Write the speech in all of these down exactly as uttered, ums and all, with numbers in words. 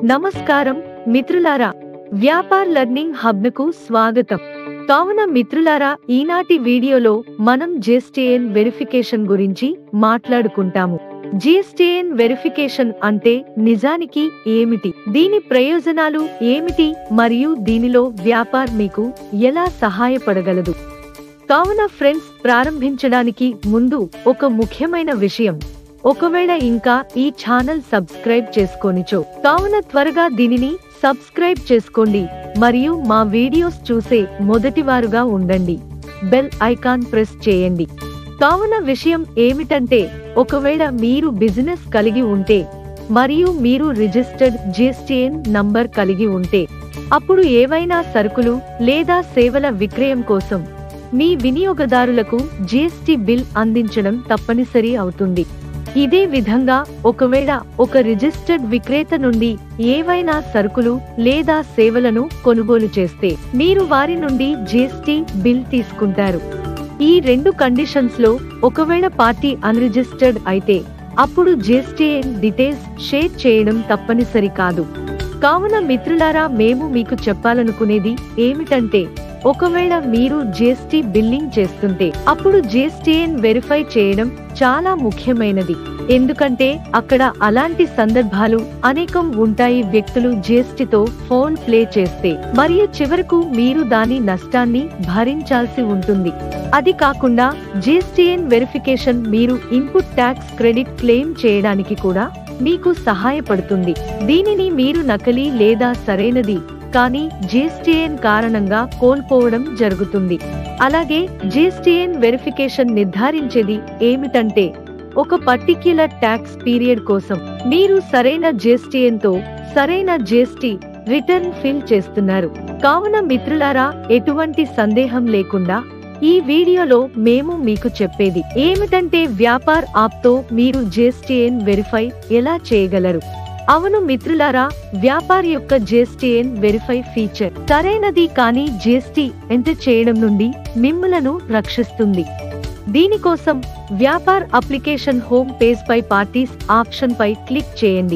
నమస్కారం మిత్రులారా, Vyapar learning hub కు స్వాగతం. కావున మిత్రులారా, ఈనాటి వీడియోలో మనం జిఎస్టిఎన్ వెరిఫికేషన్ గురించి మాట్లాడుకుంటాము. జిఎస్టిఎన్ వెరిఫికేషన్ అంటే నిజానికి ఏమిటి, దీని ప్రయోజనాలు ఏమిటి మరియు దీనిలో వ్యాపార్ మీకు ఎలా సహాయపడగలదు? కావున ఫ్రెండ్స్, ప్రారంభించడానికి ముందు ఒక ముఖ్యమైన విషయం, ఒకవేళ ఇంకా ఈ ఛానల్ సబ్స్క్రైబ్ చేసుకోనిచో కావున త్వరగా దీనిని సబ్స్క్రైబ్ చేసుకోండి మరియు మా వీడియోస్ చూసే మొదటివారుగా ఉండండి. బెల్ ఐకాన్ ప్రెస్ చేయండి. కావున విషయం ఏమిటంటే, ఒకవేళ మీరు బిజినెస్ కలిగి ఉంటే మరియు మీరు రిజిస్టర్డ్ జిఎస్టిఎన్ నంబర్ కలిగి ఉంటే, అప్పుడు ఏవైనా సరుకులు లేదా సేవల విక్రయం కోసం మీ వినియోగదారులకు జిఎస్టి బిల్ అందించడం తప్పనిసరి అవుతుంది. ఇదే విధంగా ఒకవేళ ఒక రిజిస్టర్డ్ విక్రేత నుండి ఏవైనా సరుకులు లేదా సేవలను కొనుగోలు చేస్తే మీరు వారి నుండి జిఎస్టి బిల్ తీసుకుంటారు. ఈ రెండు కండిషన్స్ లో ఒకవేళ పార్టీ అన్రిజిస్టర్డ్ అయితే అప్పుడు జిఎస్టిఎన్ డీటెయిల్స్ షేర్ చేయడం తప్పనిసరి కాదు. కావున మిత్రులారా, మేము మీకు చెప్పాలనుకునేది ఏమిటంటే, ఒకవేళ మీరు జిఎస్టి బిల్లింగ్ చేస్తుంటే అప్పుడు జిఎస్టిఎన్ వెరిఫై చేయడం చాలా ముఖ్యమైనది. ఎందుకంటే అక్కడ అలాంటి సందర్భాలు అనేకం ఉంటాయి. వ్యక్తులు జిఎస్టితో ఫోన్ ప్లే చేస్తే మరియు చివరకు మీరు దాని నష్టాన్ని భరించాల్సి ఉంటుంది. అది కాకుండా జిఎస్టిఎన్ వెరిఫికేషన్ మీరు ఇన్పుట్ ట్యాక్స్ క్రెడిట్ క్లెయిమ్ చేయడానికి కూడా మీకు సహాయపడుతుంది. దీనిని మీరు నకిలీ లేదా సరైనది కానీ జిఎస్టిఎన్ కారణంగా కోల్పోవడం జరుగుతుంది. అలాగే జిఎస్టిఎన్ వెరిఫికేషన్ నిర్ధారించేది ఏమిటంటే, ఒక పర్టిక్యులర్ ట్యాక్స్ పీరియడ్ కోసం మీరు సరైన జిఎస్టిఎన్ తో సరైన జిఎస్టి రిటర్న్ ఫిల్ చేస్తున్నారు. కావున మిత్రులారా, ఎటువంటి సందేహం లేకుండా ఈ వీడియోలో మేము మీకు చెప్పేది ఏమిటంటే, వ్యాపార్ యాప్ తో మీరు జిఎస్టిఎన్ వెరిఫై ఎలా చేయగలరు. అవును మిత్రులారా, వ్యాపార్ యొక్క జిఎస్టిఎన్ వెరిఫై ఫీచర్ సరైనది కానీ జిఎస్టి ఎంటర్ చేయడం నుండి మిమ్ములను రక్షిస్తుంది. దీనికోసం వ్యాపార్ అప్లికేషన్ హోమ్ పేజ్ పై పార్టీస్ ఆప్షన్ పై క్లిక్ చేయండి.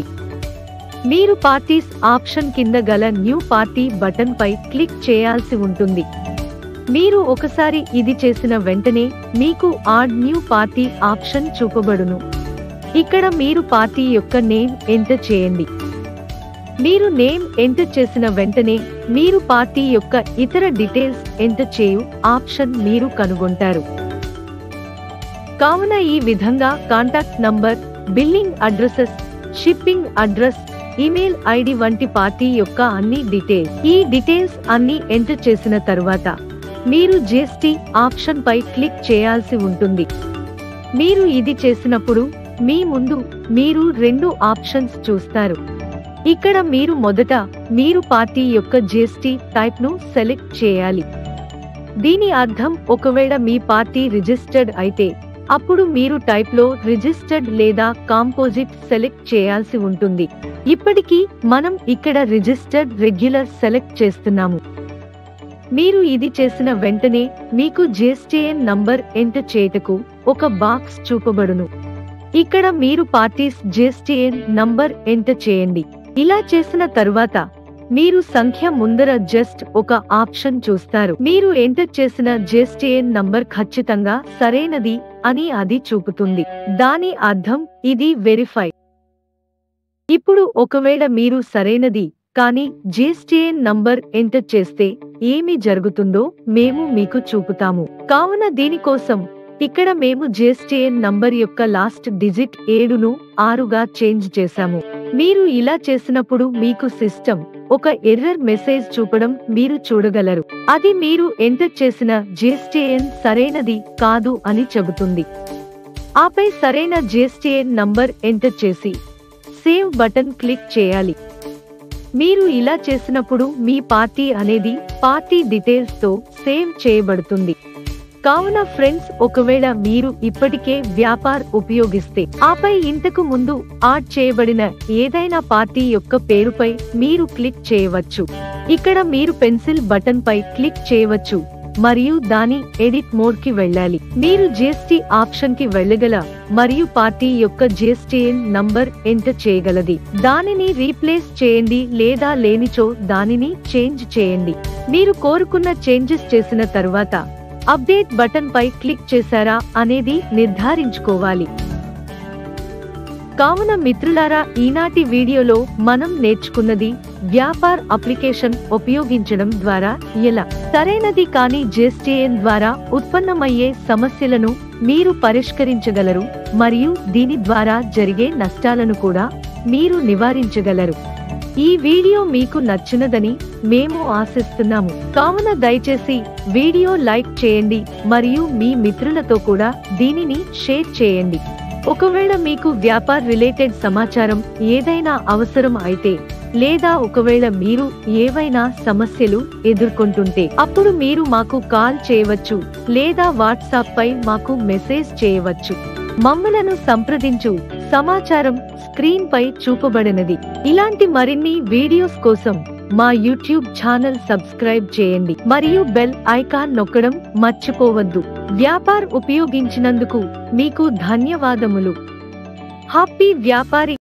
మీరు పార్టీస్ ఆప్షన్ కింద గల న్యూ పార్టీ బటన్ పై క్లిక్ చేయాల్సి ఉంటుంది. మీరు ఒకసారి ఇది చేసిన వెంటనే మీకు ఆడ్ న్యూ పార్టీ ఆప్షన్ చూపబడును. ఇక్కడ మీరు పార్టీ యొక్క నేమ్ ఎంటర్ చేయండి. మీరు నేమ్ ఎంటర్ చేసిన వెంటనే మీరు పార్టీ యొక్క ఇతర డీటెయిల్స్ ఎంటర్ చేయు ఆప్షన్ మీరు కనుగొంటారు. కావున ఈ విధంగా contact number, billing addresses, shipping address, email ID వంటి పార్టీ యొక్క అన్ని డీటెయిల్స్ ఈ డీటెయిల్స్ అన్ని ఎంటర్ చేసిన తరువాత మీరు జిఎస్టి ఆప్షన్ పై క్లిక్ చేయాల్సి ఉంటుంది. మీరు ఇది చేసినప్పుడు మీ ముందు మీరు రెండు ఆప్షన్స్ చూస్తారు. ఇక్కడ మీరు మొదట మీరు పార్టీ యొక్క జిఎస్టి టైప్ ను సెలెక్ట్ చేయాలి. దీని అర్థం, ఒకవేళ మీ పార్టీ రిజిస్టర్డ్ అయితే అప్పుడు మీరు టైప్ లో రిజిస్టర్డ్ లేదా కాంపోజిట్ సెలెక్ట్ చేయాల్సి ఉంటుంది. ఇప్పటికీ మనం ఇక్కడ రిజిస్టర్డ్ రెగ్యులర్ సెలెక్ట్ చేస్తున్నాము. మీరు ఇది చేసిన వెంటనే మీకు జిఎస్టిఎన్ నంబర్ ఎంటర్ చేయుటకు ఒక బాక్స్ చూపబడును. ఇక్కడ మీరు పార్టీస్ జిఎస్టిఎన్ నంబర్ ఎంటర్ చేయండి. ఇలా చేసిన తరువాత మీరు సంఖ్య ముందర జస్ట్ ఒక ఆప్షన్ చూస్తారు. మీరు ఎంటర్ చేసిన జిఎస్టిఎన్ నంబర్ ఖచ్చితంగా సరైనది అని అది చూపుతుంది. దాని అర్థం ఇది వెరిఫై. ఇప్పుడు ఒకవేళ మీరు సరైనది కానీ జిఎస్టిఎన్ నంబర్ ఎంటర్ చేస్తే ఏమి జరుగుతుందో మేము మీకు చూపుతాము. కావున దీనికోసం ఇక్కడ మేము జిఎస్టిఎన్ నంబర్ యొక్క లాస్ట్ డిజిట్ ఏడును ఆరుగా చేంజ్ చేశాము. మీరు ఇలా చేసినప్పుడు మీకు సిస్టమ్ ఒక ఎర్రర్ మెసేజ్ చూపడం మీరు చూడగలరు. అది మీరు ఎంటర్ చేసిన జిఎస్టిఎన్ సరైనది కాదు అని చెబుతుంది. ఆపై సరైన జిఎస్టిఎన్ నంబర్ ఎంటర్ చేసి సేవ్ బటన్ క్లిక్ చేయాలి. మీరు ఇలా చేసినప్పుడు మీ పార్టీ అనేది పార్టీ డీటెయిల్స్ తో సేవ్ చేయబడుతుంది. కావున ఫ్రెండ్స్, ఒకవేళ మీరు ఇప్పటికే వ్యాపార్ ఉపయోగిస్తే ఆపై ఇంతకు ముందు యాడ్ చేయబడిన ఏదైనా పార్టీ యొక్క పేరుపై మీరు క్లిక్ చేయవచ్చు. ఇక్కడ మీరు పెన్సిల్ బటన్ పై క్లిక్ చేయవచ్చు మరియు దాని ఎడిట్ మోడ్ కి వెళ్ళాలి. మీరు జిఎస్టి ఆప్షన్ కి వెళ్ళగల మరియు పార్టీ యొక్క జిఎస్టిఎన్ నంబర్ ఎంటర్ చేయగలది. దానిని రీప్లేస్ చేయండి లేదా లేనిచో దానిని చేంజ్ చేయండి. మీరు కోరుకున్న చేంజెస్ చేసిన తర్వాత అప్డేట్ బటన్ పై క్లిక్ చేశారా అనేది నిర్ధారించుకోవాలి. కావున మిత్రులారా, ఈనాటి వీడియోలో మనం నేర్చుకున్నది వ్యాపార్ అప్లికేషన్ ఉపయోగించడం ద్వారా ఎలా సరైనది కాని జిఎస్టిఎన్ ద్వారా ఉత్పన్నమయ్యే సమస్యలను మీరు పరిష్కరించగలరు మరియు దీని ద్వారా జరిగే నష్టాలను కూడా మీరు నివారించగలరు. ఈ వీడియో మీకు నచ్చినదని మేము ఆశిస్తున్నాము. కావున దయచేసి వీడియో లైక్ చేయండి మరియు మీ మిత్రులతో కూడా దీనిని షేర్ చేయండి. ఒకవేళ మీకు వ్యాపార్ రిలేటెడ్ సమాచారం ఏదైనా అవసరం అయితే లేదా ఒకవేళ మీరు ఏవైనా సమస్యలు ఎదుర్కొంటుంటే అప్పుడు మీరు మాకు కాల్ చేయవచ్చు లేదా వాట్సాప్ పై మాకు మెసేజ్ చేయవచ్చు. మమ్మలను సంప్రదించు సమాచారం స్క్రీన్ పై చూపబడినది. ఇలాంటి మరిన్ని వీడియోస్ కోసం మా యూట్యూబ్ ఛానల్ సబ్స్క్రైబ్ చేయండి మరియు బెల్ ఐకాన్ నొక్కడం మర్చిపోవద్దు. వ్యాపార్ ఉపయోగించినందుకు మీకు ధన్యవాదములు. హ్యాపీ వ్యాపారి.